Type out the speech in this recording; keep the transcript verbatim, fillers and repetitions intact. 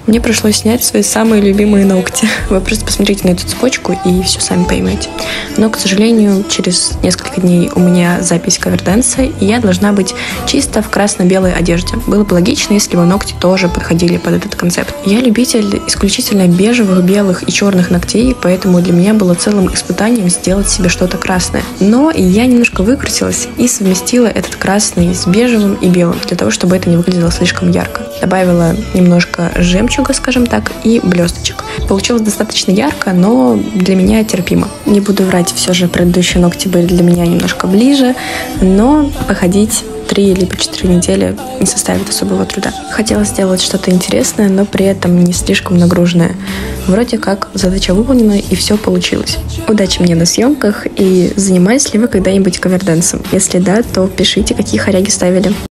Мне пришлось снять свои самые любимые ногти. Вы просто посмотрите на эту цепочку и все сами поймете. Но, к сожалению, через несколько дней у меня запись каверденса, и я должна быть чисто в красно-белой одежде. Было бы логично, если бы ногти тоже подходили под этот концепт. Я любитель исключительно бежевых, белых и черных ногтей, поэтому для меня было целым испытанием сделать себе что-то красное. Но я немножко выкрутилась и совместила этот красный с бежевым и белым, для того, чтобы это не выглядело слишком ярко. Добавила немножко жемчуга, скажем так, и блесточек. Получилось достаточно ярко, но для меня терпимо. Не буду врать, все же предыдущие ногти были для меня немножко ближе, но походить три либо четыре недели не составит особого труда. Хотела сделать что-то интересное, но при этом не слишком нагруженное. Вроде как задача выполнена, и все получилось. Удачи мне на съемках, и занимаетесь ли вы когда-нибудь каверденсом? Если да, то пишите, какие хоряги ставили.